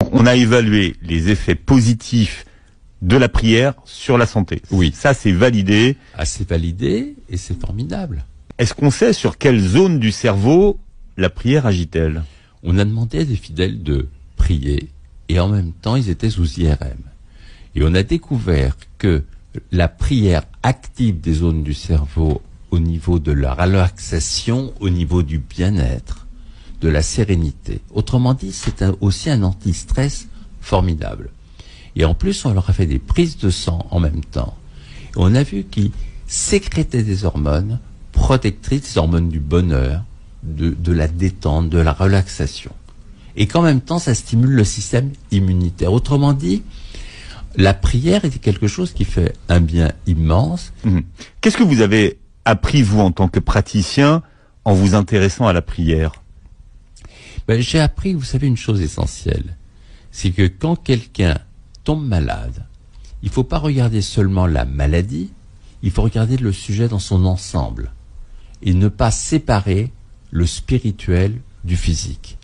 Donc on a évalué les effets positifs de la prière sur la santé. Oui. Ça, c'est validé. Ah, c'est validé et c'est formidable. Est-ce qu'on sait sur quelle zone du cerveau la prière agit-elle? On a demandé à des fidèles de prier et en même temps ils étaient sous IRM. Et on a découvert que la prière active des zones du cerveau au niveau de la relaxation, au niveau du bien-être, de la sérénité. Autrement dit, c'est aussi un anti-stress formidable. Et en plus, on leur a fait des prises de sang en même temps. Et on a vu qu'ils sécrétaient des hormones protectrices, des hormones du bonheur, de la détente, de la relaxation. Et qu'en même temps, ça stimule le système immunitaire. Autrement dit, la prière est quelque chose qui fait un bien immense. Qu'est-ce que vous avez appris, vous, en tant que praticien, en vous intéressant à la prière? J'ai appris, vous savez, une chose essentielle. C'est que quand quelqu'un tombe malade, il ne faut pas regarder seulement la maladie, il faut regarder le sujet dans son ensemble et ne pas séparer le spirituel du physique.